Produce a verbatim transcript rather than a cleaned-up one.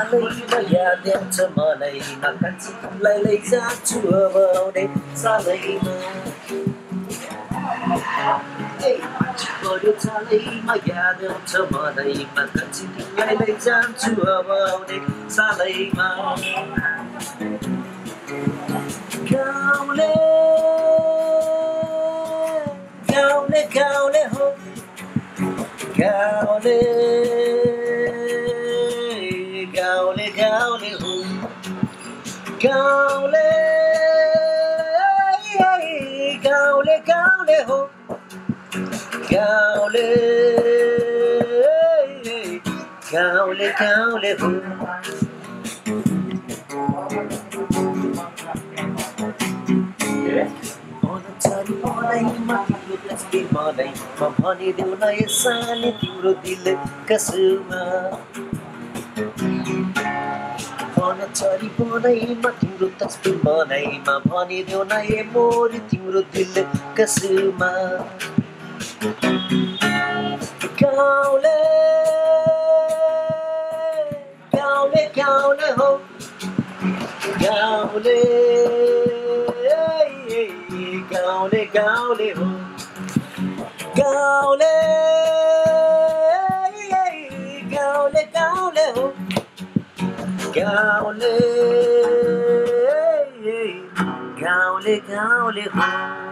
जालैमा याद आउँछ मलाई म कान्छी तिमीलाई लैजान्छु अब आउने सालैमा पर्यो जालैमा याद आउँछ मलाई म कान्छी तिमीलाई लैजान्छु अब आउने सालैमा गाउँले गाउँले गाउँले हो गाउँले गाउँले गाउँले हो गाउँले गाउँले गाउँले हो गाउँले गाउँले गाउँले हो मलाई म भनिदेऊ न यसले तिम्रो दिल कसमा मन छरी बनाइमा तिम्रो तस्बिर बनाइमा भनिदेऊ न ए मोरी तिम्रो दिल कसमा गाउँले गाउँले गाउँले हो गाउँले गाउँले गाउँले हो गाउँले गाउँले गाउँले हो गाउँले गाउँले गाउँले हो